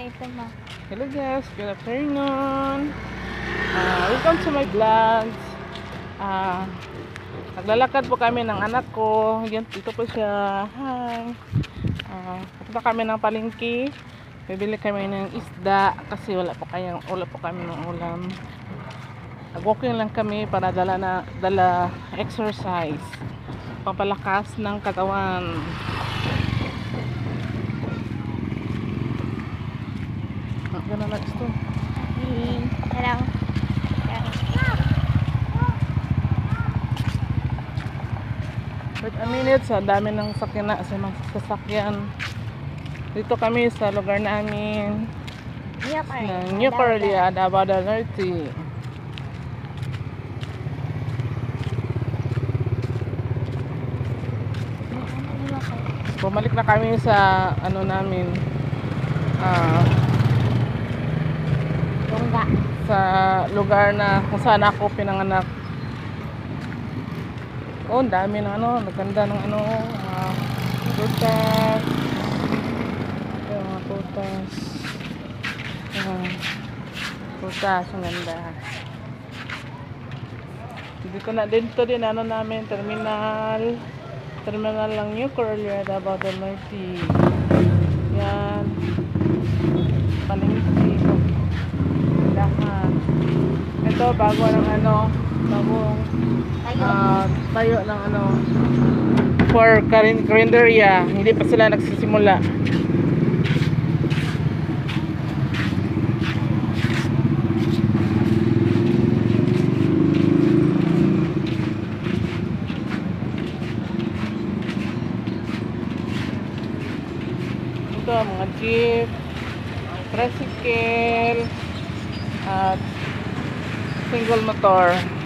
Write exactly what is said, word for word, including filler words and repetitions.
ito ma. Hello guys, good afternoon. Uh, welcome to my vlog. Uh, naglalakad po kami ng anak ko. Yan, dito po siya. Hi. Uh, Punta kami ng palengke. Bibili kami ng isda kasi wala po kayang wala po kami ng ulam. Nag-walking lang kami para dala na dala exercise. Pampalakas ng katawan. Gana na gusto. Hello. Wait a minute, sa dami ng sakina sa mga sasakyan. Dito kami sa lugar namin ng New Corlia, Davao del Norte. Bumalik na kami sa ano namin ah Tungga. sa lugar na kung saan ako pinanganak. Oh, ang dami ng ano, naganda ng ano, uh, putas. Yung mga putas. Uh, putas, ang ganda. Dito na, dito din ano namin, terminal. Terminal lang New Corlia, Davao del Norte. Yan. Palengke. Lahat. Ito, bago ng ano, bagong uh, tayo ng ano, for karinderya. Hindi pa sila nagsisimula. Ito, mga jeep, tricycle, at single motor.